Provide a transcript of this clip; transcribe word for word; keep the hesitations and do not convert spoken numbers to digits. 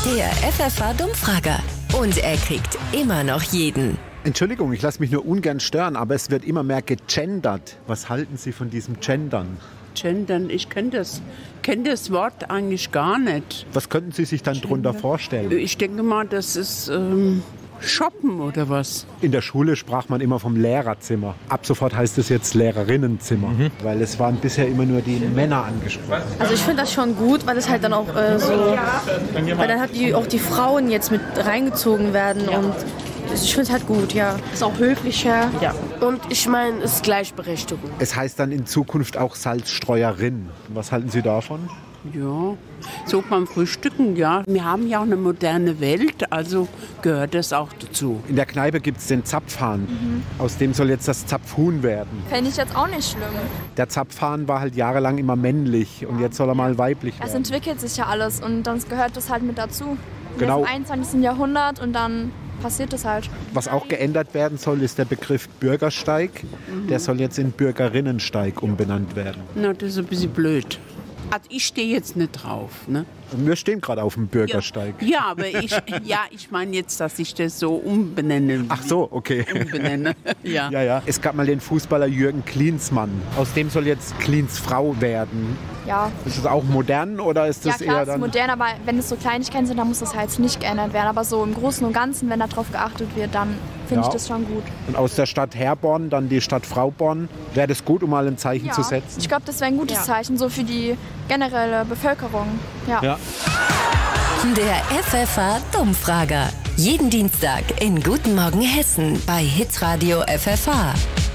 Der F F H-Dummfrager. Und er kriegt immer noch jeden. Entschuldigung, ich lasse mich nur ungern stören, aber es wird immer mehr gegendert. Was halten Sie von diesem Gendern? Gendern, ich kenne das, kenn das Wort eigentlich gar nicht. Was könnten Sie sich dann darunter vorstellen? Ich denke mal, das ist ähm, Shoppen oder was. In der Schule sprach man immer vom Lehrerzimmer. Ab sofort heißt es jetzt Lehrerinnenzimmer, mhm. weil es waren bisher immer nur die Männer angesprochen. Also ich finde das schon gut, weil es halt dann auch äh, so, weil dann hat die, auch die Frauen jetzt mit reingezogen werden und ich finde es halt gut, ja. Ist auch höflicher. Ja. Und ich meine, es ist Gleichberechtigung. Es heißt dann in Zukunft auch Salzstreuerin. Was halten Sie davon? Ja, so beim Frühstücken, ja. Wir haben ja auch eine moderne Welt, also gehört das auch dazu. In der Kneipe gibt es den Zapfhahn. Mhm. Aus dem soll jetzt das Zapfhuhn werden. Fände ich jetzt auch nicht schlimm. Der Zapfhahn war halt jahrelang immer männlich und jetzt soll er mal weiblich werden. Es entwickelt sich ja alles und dann gehört das halt mit dazu. Genau. Im einundzwanzigsten Jahrhundert und dann passiert es halt. Was auch geändert werden soll, ist der Begriff Bürgersteig. Mhm. Der soll jetzt in Bürgerinnensteig umbenannt werden. Na, das ist ein bisschen blöd. Also ich stehe jetzt nicht drauf, ne? Wir stehen gerade auf dem Bürgersteig. Ja, ja aber ich, ja, ich meine jetzt, dass ich das so umbenenne. Ach so, okay. Umbenenne, ja. ja, ja. Es gab mal den Fußballer Jürgen Klinsmann. Aus dem soll jetzt Klins Frau werden. Ja. Ist das auch modern oder ist das ja, klar, eher ist dann... modern, aber wenn es so Kleinigkeiten sind, dann muss das halt nicht geändert werden. Aber so im Großen und Ganzen, wenn darauf geachtet wird, dann finde ja. ich das schon gut. Und aus der Stadt Herborn dann die Stadt Frauborn. Wäre das gut, um mal ein Zeichen ja. zu setzen? Ich glaube, das wäre ein gutes ja. Zeichen, so für die generelle Bevölkerung. Ja. ja. Der F F H-Dummfrager. Jeden Dienstag in Guten Morgen Hessen bei Hitradio F F H.